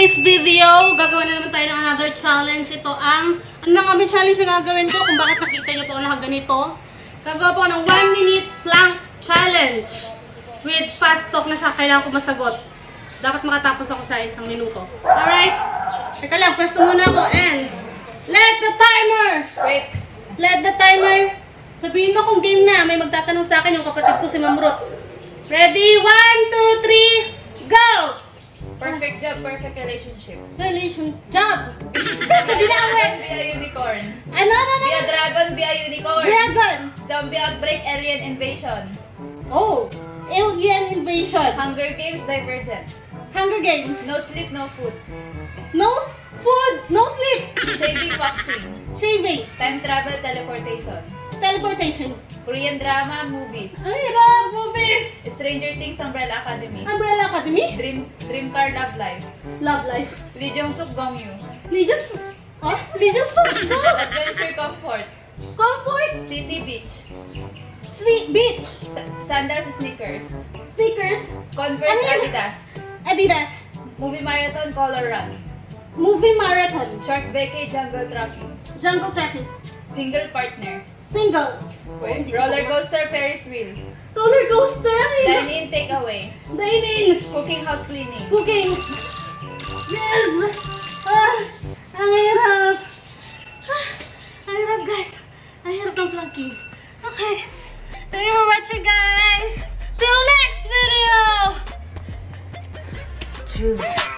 today's video, gagawin na naman tayo ng another challenge. Ito ang, ano nga ba challenge na gagawin ko? Kung bakit nakita niyo po ako nakaganito. Gagawa po ako ng 1 minute plank challenge with fast talk na sa kailangan ko masagot. Dapat makatapos ako sa 1 minuto. Alright? Teka lang, pwesto muna ako and let the timer! Wait. Let the timer. Sabihin mo kung game na. May magtatanong sa akin yung kapatid ko si Ma'am Ruth. Ready? 1, 2, 3, go! Perfect job, perfect relationship. Job! Be a unicorn. Ano? Be a dragon, be a unicorn. Dragon! Zombie outbreak, alien invasion. Oh! Alien invasion. Hunger Games, Divergent. Hunger Games. No sleep, no food. No food, no sleep. Shaving, waxing. Shaving. Time travel, teleportation. Teleportation. Korean drama, movies. Ay, love movies. Stranger Things, Umbrella Academy. Umbrella Academy. Dream Car, Love Life. Love Life. Lee Jong Suk, Gong Yu. Legion. Huh? Legion Song. Go. Adventure, Comfort. Comfort. City, Beach. Sea Beach. Sandals, Sneakers. Sneakers. Converse, Ano yun? Adidas. Adidas. Movie marathon, Color Run. Movie marathon. Short vacay, jungle tracking. Jungle tracking. Single partner. Single. Roller coaster, Ferris wheel. Roller coaster. Dine in, take away. Dining. Cooking, house cleaning. Cooking. Yes. Ang hirap. Ang hirap, guys. Ang hirap ng planking. Okay. Thank you for watching, guys. Till next video. Choose.